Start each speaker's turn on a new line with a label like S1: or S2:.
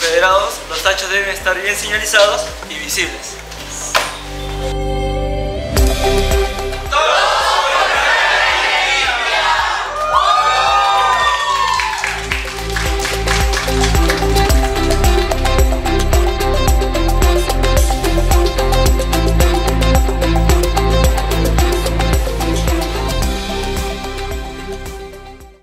S1: confederados, los tachos deben estar bien señalizados y visibles.